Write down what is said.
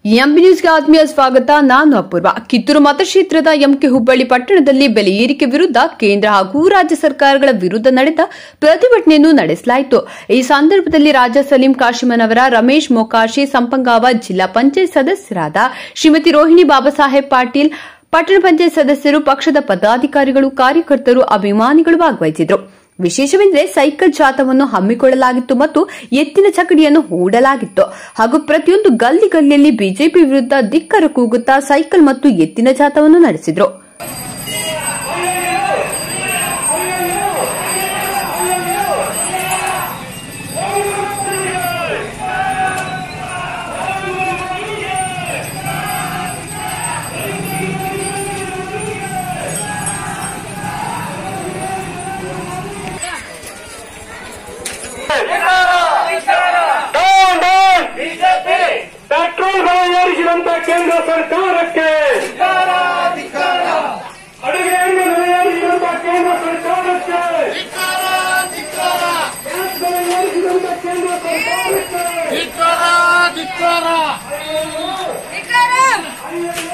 MB ನ್ಯೂಸ್ಗೆ ಆತ್ಮೀಯ ಸ್ವಾಗತ. ನಾನು ಅಪೂರ್ವ. ಕಿತ್ತೂರು ಮತಕ್ಷೇತ್ರದ ಎಂಕೆ ಹುಬ್ಬಳ್ಳಿ ಪಟ್ಟಣದಲ್ಲಿ ಬೆಲೆ ಏರಿಕೆ ವಿರುದ್ಧ ಕೇಂದ್ರ ಹಾಗೂ ರಾಜ್ಯ ಸರ್ಕಾರಗಳ ವಿರುದ್ಧ ನಡೆದ ಪ್ರತಿಭಟನೆಯನ್ನು ನಡೆಸಲಾಯಿತು. ಈ ಸಂದರ್ಭದಲ್ಲಿ ರಾಜಾ ಸಲೀಂ ಕಾಶಿಮನವರ, ರಮೇಶ್ ಮೊಕಾಶಿ, ಸಂಪಂಗಾವ, ಜಿಲ್ಲಾ ಪಂಚಾಯತ್ ಸದಸ್ಯರಾದ ಶ್ರೀಮತಿ ರೋಹಿಣಿ ಬಾಬಾಸಾಹೇಬ್ ಪಾಟೀಲ್, ಪಟ್ಟಣ ಪಂಚಾಯತ್ ಸದಸ್ಯರು, ಪಕ್ಷದ ಪದಾಧಿಕಾರಿಗಳು, ಕಾರ್ಯಕರ್ತರು, ಅಭಿಮಾನಿಗಳು ಭಾಗವಹಿಸಿದರು. ವಿಶೇಷವೆಂದರೆ ಸೈಕಲ್ ಜಾಥಾವನ್ನು ಹಮ್ಮಿಕೊಳ್ಳಲಾಗಿತ್ತು ಮತ್ತು ಎತ್ತಿನ ಚಕಡಿಯನ್ನು ಹೂಡಲಾಗಿತ್ತು ಹಾಗೂ ಪ್ರತಿಯೊಂದು ಗಲ್ಲಿ ಗಲ್ಲಿಯಲ್ಲಿ ಬಿಜೆಪಿ ವಿರುದ್ಧ ಧಿಕ್ಕಾರ ಕೂಗುತ್ತಾ ಸೈಕಲ್ ಮತ್ತು ಎತ್ತಿನ ಜಾಥಾವನ್ನು ನಡೆಸಿದರು. पेट्रोल ಏರಿಸಿದಂತ ಕೇಂದ್ರ ಸರ್ಕಾರಕ್ಕೆ ಅಡುಗೆಯನ್ನು ಏರಿಸಿದಂತ ಕೇಂದ್ರ ಸರ್ಕಾರಕ್ಕೆ ಏರಿಸಿದಂತ ಕೇಂದ್ರ ಸರ್ಕಾರಕ್ಕೆ